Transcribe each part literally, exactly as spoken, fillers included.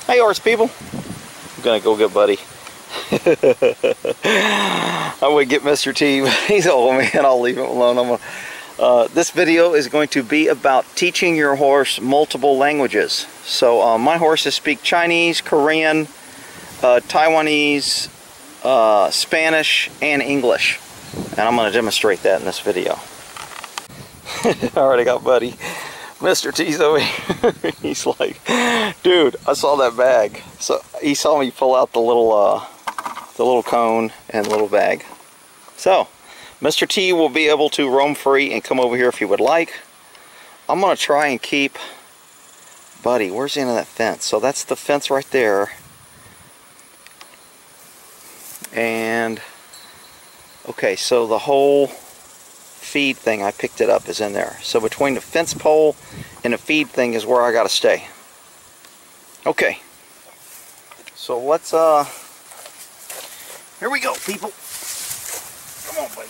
Hey, horse people. I'm gonna go get Buddy. I would get Mister T, but he's old, man. I'll leave him alone. I'm gonna, uh, this video is going to be about teaching your horse multiple languages. So uh, my horses speak Chinese, Korean, uh, Taiwanese, uh, Spanish, and English. And I'm going to demonstrate that in this video. Alright, I got Buddy. Mister T's over here. He's like, dude, I saw that bag. So he saw me pull out the little uh, the little cone and little bag. So Mister T will be able to roam free and come over here if he would like. I'm gonna try and keep Buddy. Where's the end of that fence? So that's the fence right there. And okay, so the whole feed thing, I picked it up, is in there. So between the fence pole and the feed thing is where I gotta stay. Okay, so let's uh here we go, people. Come on, buddy.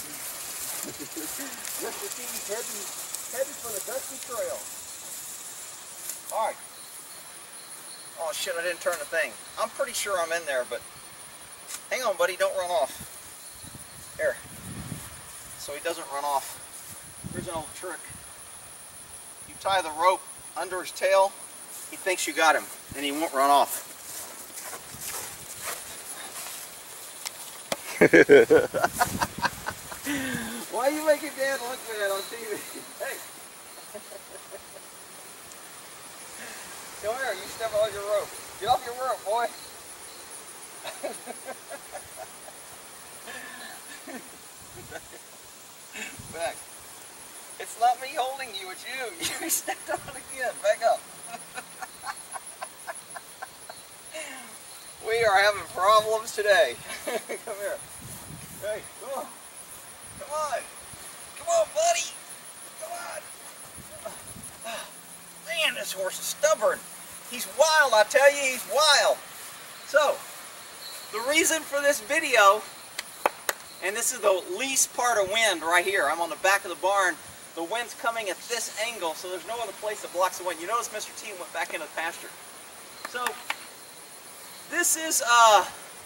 Mister T's heading, heading for the dusty trail. Alright. Oh shit, I didn't turn the thing. I'm pretty sure I'm in there, but hang on, buddy, don't run off. Here. So he doesn't run off. Here's an old trick. You tie the rope under his tail, he thinks you got him, and he won't run off. Why are you making Dad look bad on T V? Hey! Come here, you step on your rope. Get off your rope, boy! Back. It's not me holding you, it's you. You stepped on it again. Back up. We are having problems today. Come here. Hey, come on. Come on. Come on, buddy. Come on. Man, this horse is stubborn. He's wild, I tell you, he's wild. So, the reason for this video, and this is the least part of wind right here. I'm on the back of the barn. The wind's coming at this angle, so there's no other place that blocks the wind. You notice Mister T went back into the pasture. So, this is, uh,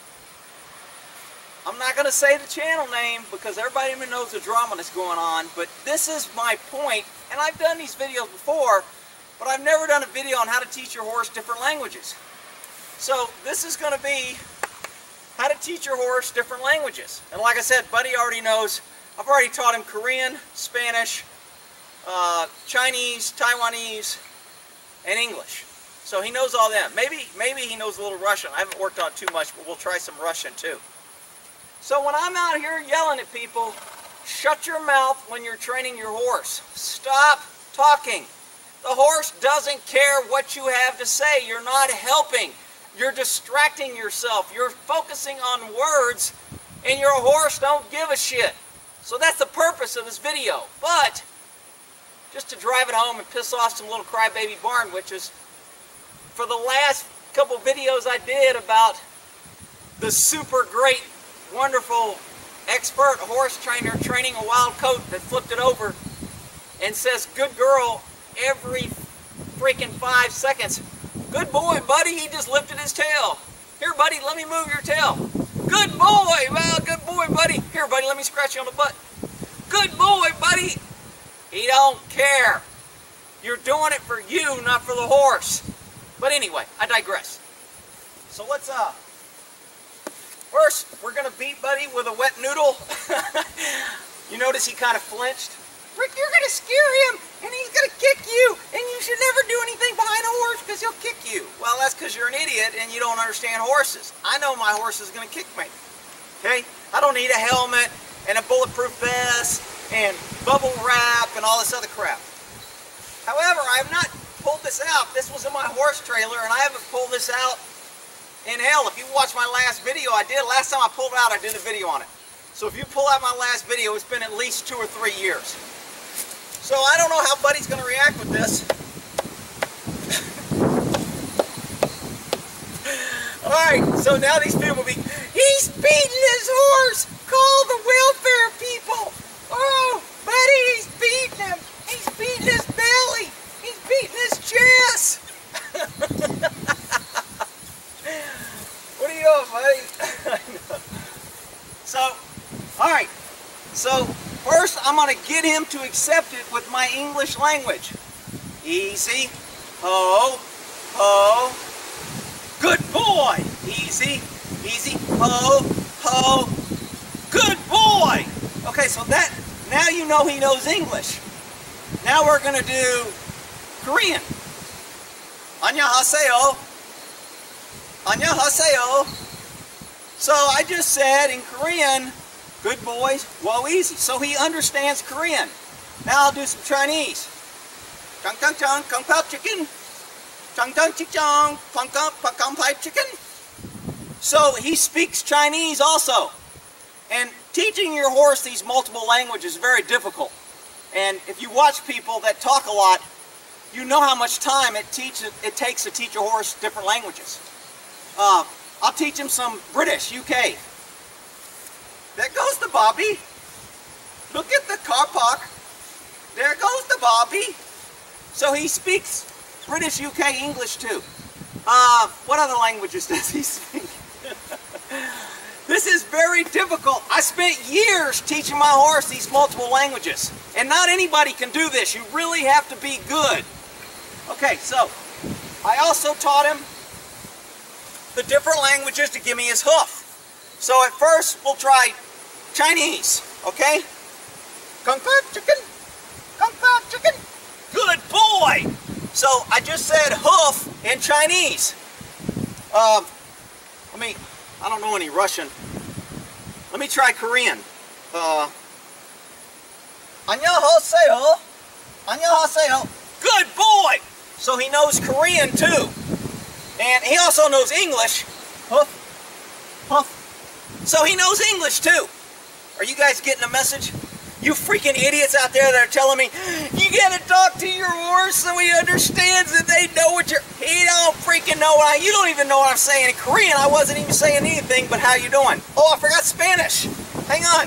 I'm not going to say the channel name because everybody even knows the drama that's going on, but this is my point, and I've done these videos before, but I've never done a video on how to teach your horse different languages. So, this is going to be how to teach your horse different languages. And like I said, Buddy already knows. I've already taught him Korean, Spanish, uh, Chinese, Taiwanese, and English. So he knows all them. Maybe, maybe he knows a little Russian. I haven't worked on it too much, but we'll try some Russian too. So when I'm out here yelling at people, shut your mouth when you're training your horse. Stop talking. The horse doesn't care what you have to say. You're not helping. You're distracting yourself. You're focusing on words, and your horse don't give a shit. So that's the purpose of this video. But, just to drive it home and piss off some little crybaby barn witches, for the last couple videos I did about the super great, wonderful, expert horse trainer training a wild coat that flipped it over and says, good girl, every freaking five seconds. Good boy, buddy, he just lifted his tail. Here, buddy, let me move your tail. Good boy, well, good boy, buddy. Here, buddy, let me scratch you on the butt. Good boy, buddy. He don't care. You're doing it for you, not for the horse. But anyway, I digress. So let's, uh, first, we're going to beat Buddy with a wet noodle. You notice he kind of flinched? Rick, you're going to scare him, and he's going to kick you, and you should never do anything behind a horse because he'll kick you. Well, that's because you're an idiot and you don't understand horses. I know my horse is going to kick me. Okay? I don't need a helmet and a bulletproof vest and bubble wrap and all this other crap. However, I have not pulled this out. This was in my horse trailer, and I haven't pulled this out in hell. If you watch my last video, I did. Last time I pulled it out, I did a video on it. So if you pull out my last video, it's been at least two or three years. So I don't know how Buddy's going to react with this. Alright, so now these people will be, he's beating his horse! Call the welfare people! Oh, Buddy, he's beating him! He's beating his belly! He's beating his chest! I'm going to get him to accept it with my English language. Easy. Ho. Ho. Good boy. Easy. Easy. Ho. Ho. Good boy. Okay, so that, now you know he knows English. Now we're going to do Korean. 안녕하세요. 안녕하세요. So I just said in Korean, good boys, whoa, easy. So he understands Korean. Now I'll do some Chinese. Chung chung chung, kung pao chicken. Chung chung chick chung, kung kung pao chicken. So he speaks Chinese also. And teaching your horse these multiple languages is very difficult. And if you watch people that talk a lot, you know how much time it, teach, it takes to teach a horse different languages. Uh, I'll teach him some British, U K. There goes the Bobby. Look at the car park. There goes the Bobby. So he speaks British, U K, English too. Uh, what other languages does he speak? This is very difficult. I spent years teaching my horse these multiple languages. And not anybody can do this. You really have to be good. Okay, so I also taught him the different languages to give me his hoof. So at first we'll try Chinese, okay? Kung pao chicken, kung pao chicken. Good boy. So I just said hoof in Chinese. Um, let me, I don't know any Russian. Let me try Korean. Uh, 안녕하세요. 안녕하세요. Good boy. So he knows Korean too. And he also knows English. Huff, huff. So he knows English too. Are you guys getting a message? You freaking idiots out there that are telling me, you gotta talk to your horse so he understands that they know what you're... He don't freaking know what I... You don't even know what I'm saying in Korean. I wasn't even saying anything but how you doing. Oh, I forgot Spanish. Hang on.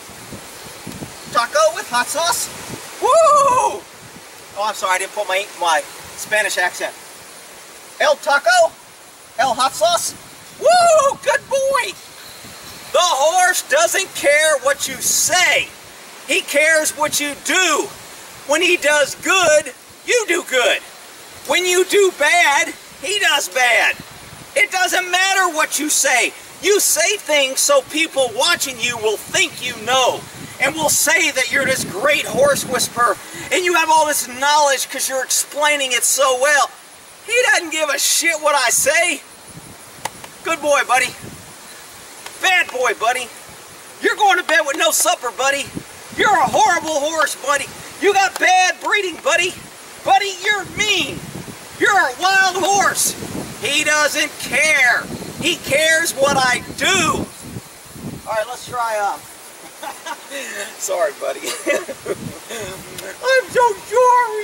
Taco with hot sauce. Woo! Oh, I'm sorry, I didn't put my, my Spanish accent. El taco, el hot sauce. Woo! Good boy! The horse doesn't care what you say. He cares what you do. When he does good, you do good. When you do bad, he does bad. It doesn't matter what you say. You say things so people watching you will think you know. And will say that you're this great horse whisperer. And you have all this knowledge because you're explaining it so well. He doesn't give a shit what I say. Good boy, buddy. Bad boy, buddy. You're going to bed with no supper, buddy. You're a horrible horse, buddy. You got bad breeding, buddy. Buddy, you're mean. You're a wild horse. He doesn't care. He cares what I do. All right, let's try um. Sorry, buddy. I'm so sorry.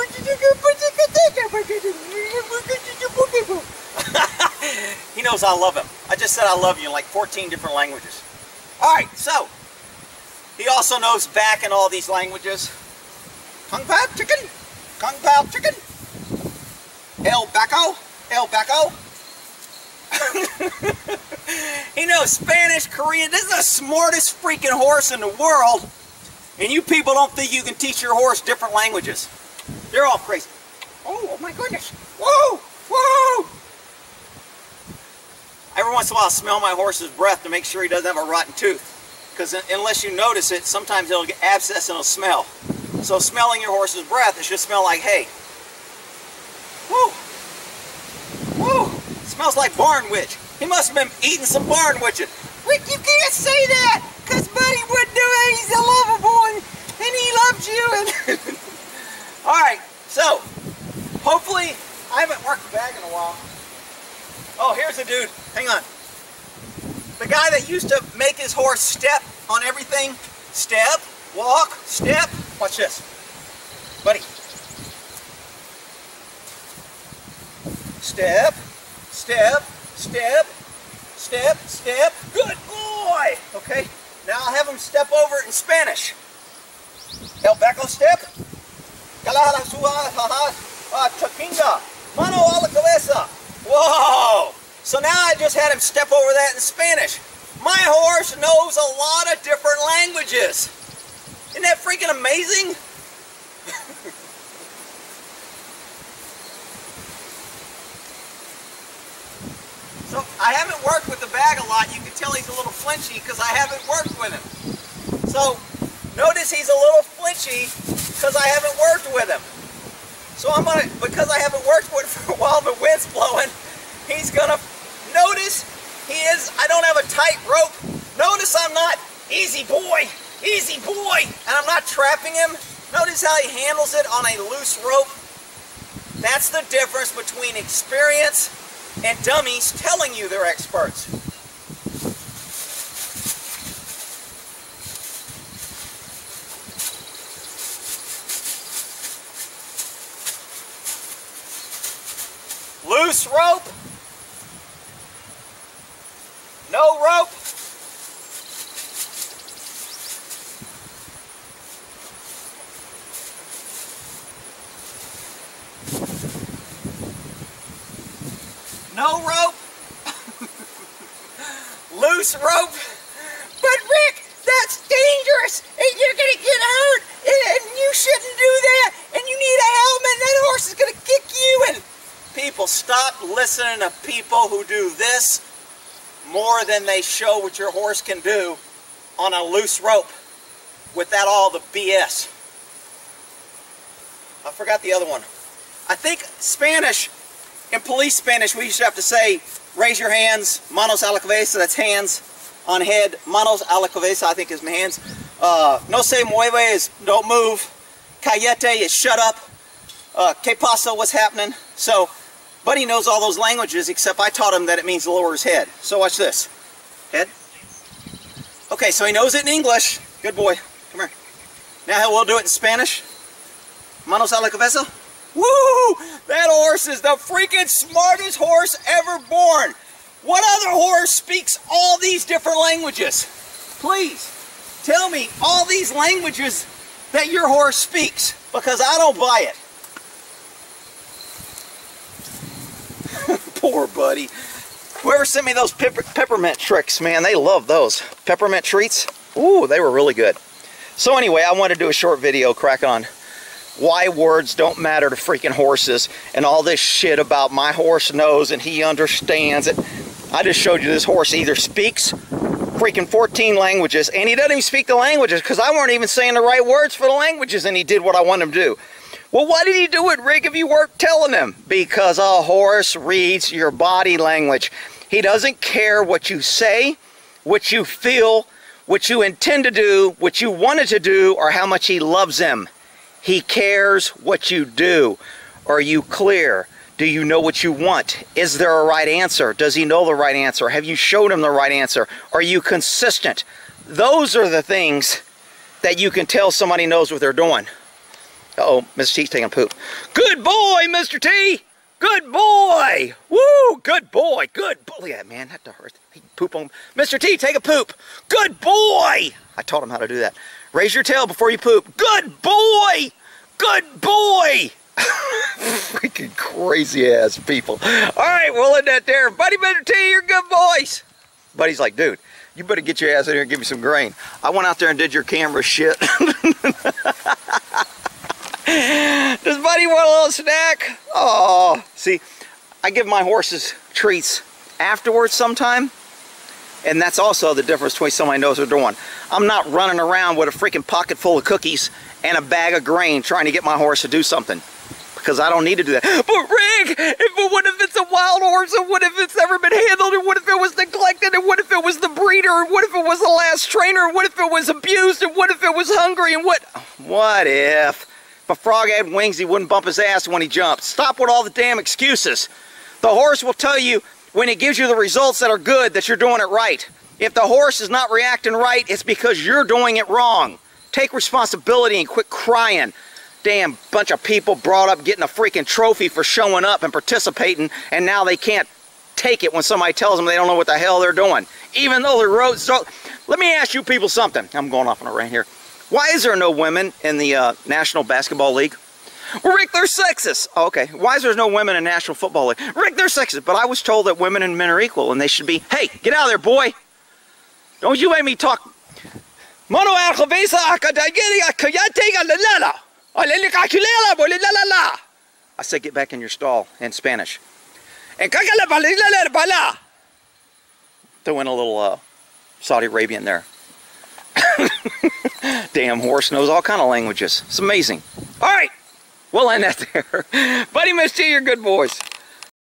He knows I love him. I just said I love you in like fourteen different languages. All right, so he also knows back in all these languages. Kung pao chicken, kung pao chicken. El bacco, el bacco. He knows Spanish, Korean. This is the smartest freaking horse in the world. And you people don't think you can teach your horse different languages. They're all crazy. Oh, oh my goodness. Whoa, whoa. Every once in a while I smell my horse's breath to make sure he doesn't have a rotten tooth. Because unless you notice it, sometimes it'll get abscess and it'll smell. So smelling your horse's breath, it should smell like hay. Woo. Woo. It smells like barn witch. He must have been eating some barn witching. Rick, you can't say that, because Buddy wouldn't do it. He's a lovable and, and he loves you. And all right, so hopefully, I haven't worked the bag in a while. Oh, here's a dude. Hang on. The guy that used to make his horse step on everything. Step, walk, step. Watch this. Buddy. Step, step, step, step, step. Good boy. Okay, now I'll have him step over it in Spanish. El Beco step. Mano a la cabeza. Whoa. So now I just had him step over that in Spanish. My horse knows a lot of different languages. Isn't that freaking amazing? So I haven't worked with the bag a lot. You can tell he's a little flinchy because I haven't worked with him. So notice he's a little flinchy because I haven't worked with him. So I'm gonna, because I haven't worked with him for a while, the wind's blowing, he's gonna, notice he is, I don't have a tight rope. Notice I'm not, easy boy, easy boy, and I'm not trapping him. Notice how he handles it on a loose rope. That's the difference between experience and dummies telling you they're experts. Loose rope, no rope. No rope, loose rope. But Rick, that's dangerous, and you're gonna get hurt, and you shouldn't do that, and you need a helmet, and that horse is gonna kick you. And people, stop listening to people who do this more than they show what your horse can do on a loose rope without all the B S. I forgot the other one. I think Spanish, in police Spanish, we used to have to say, raise your hands, manos a la cabeza, that's hands on head, manos a la cabeza, I think is my hands. Uh, no se mueve is don't move. Cállate is shut up. Uh, que pasa, what's happening? So, Buddy knows all those languages, except I taught him that it means lower his head. So watch this. Head. Okay, so he knows it in English. Good boy. Come here. Now we'll do it in Spanish. Manos a la cabeza. Woo! That horse is the freaking smartest horse ever born. What other horse speaks all these different languages? Please, tell me all these languages that your horse speaks, because I don't buy it. Poor Buddy. Whoever sent me those pepper peppermint tricks, man, they love those. Peppermint treats. Ooh, they were really good. So anyway, I wanted to do a short video crack on why words don't matter to freaking horses and all this shit about my horse knows and he understands it. I just showed you this horse either speaks freaking fourteen languages, and he doesn't even speak the languages because I weren't even saying the right words for the languages, and he did what I wanted him to do. Well, why did he do it, Rick, if you weren't telling him? Because a horse reads your body language. He doesn't care what you say, what you feel, what you intend to do, what you wanted to do, or how much he loves him. He cares what you do. Are you clear? Do you know what you want? Is there a right answer? Does he know the right answer? Have you showed him the right answer? Are you consistent? Those are the things that you can tell somebody knows what they're doing. Uh-oh, Mister T's taking a poop. Good boy, Mister T! Good boy! Woo! Good boy! Good boy! Look at that, man. That hurt. He poop on. Mister T, take a poop! Good boy! I taught him how to do that. Raise your tail before you poop. Good boy! Good boy! Freaking crazy ass people. Alright, we'll end that there. Buddy, Mister T, you're good boys. Buddy's like, dude, you better get your ass in here and give me some grain. I went out there and did your camera shit. Does Buddy want a little snack? Oh, see, I give my horses treats afterwards sometime. And that's also the difference between somebody knows what they're doing. I'm not running around with a freaking pocket full of cookies and a bag of grain trying to get my horse to do something. Because I don't need to do that. But Rick, if, what if it's a wild horse? And what if it's never been handled? And what if it was neglected? And what if it was the breeder? And what if it was the last trainer? And what if it was abused? And what if it was hungry? And what? What if? If a frog had wings, he wouldn't bump his ass when he jumped. Stop with all the damn excuses. The horse will tell you when it gives you the results that are good that you're doing it right. If the horse is not reacting right, it's because you're doing it wrong. Take responsibility and quit crying. Damn bunch of people brought up getting a freaking trophy for showing up and participating, and now they can't take it when somebody tells them they don't know what the hell they're doing. Even though the road, so let me ask you people something. I'm going off on a rant here. Why is there no women in the uh, National Basketball League? Well, Rick, they're sexist. Oh, okay. Why is there no women in National Football League? Rick, they're sexist. But I was told that women and men are equal, and they should be, hey, get out of there, boy. Don't you make me talk. Mono alchavesa akadagiri akayate alalala. Alelikakulela bolilala. I said, get back in your stall in Spanish. And kakala balilala bala. Throw in a little uh, Saudi Arabian there. Damn horse knows all kind of languages. It's amazing. All right, we'll end that there. Buddy, Miss T, you're good boys.